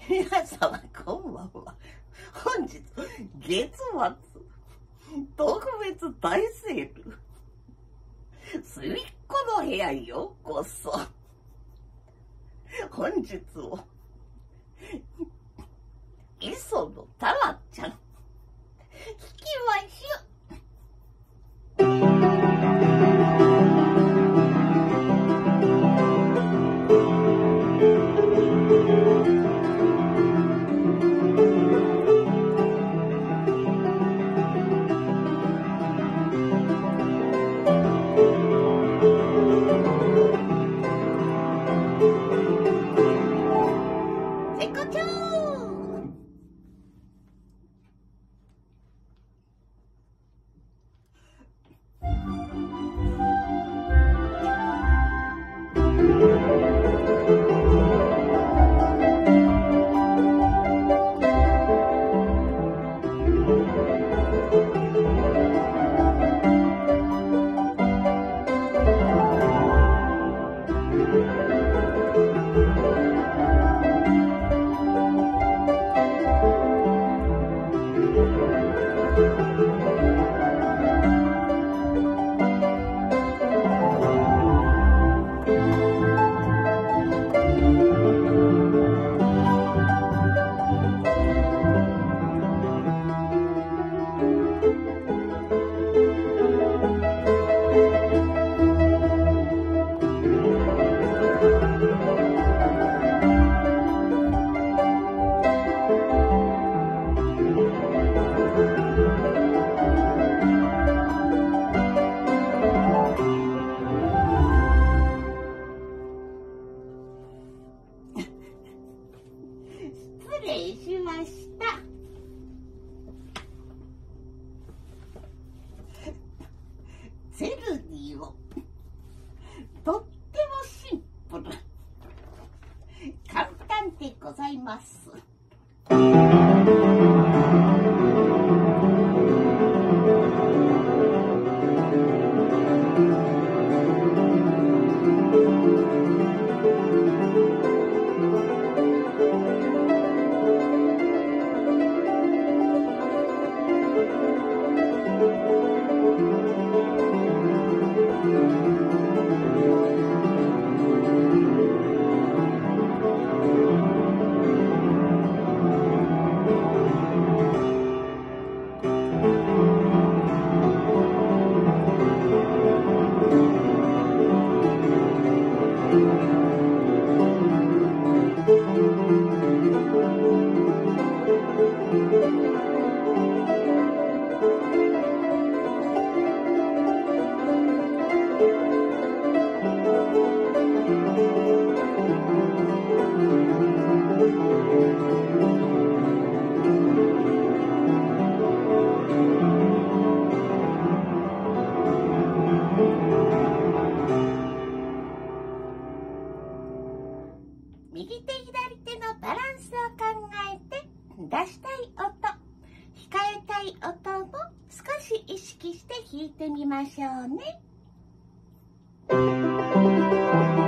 皆様こんばんは。本日月末特別大セール、隅っこの部屋へようこそ。本日も磯野タラちゃん聞きましょう。失礼しました。セルディをとってもシンプル、簡単でございます。右手左手のバランスを考えて、出したい音、控えたい音を少し意識して弾いてみましょうね。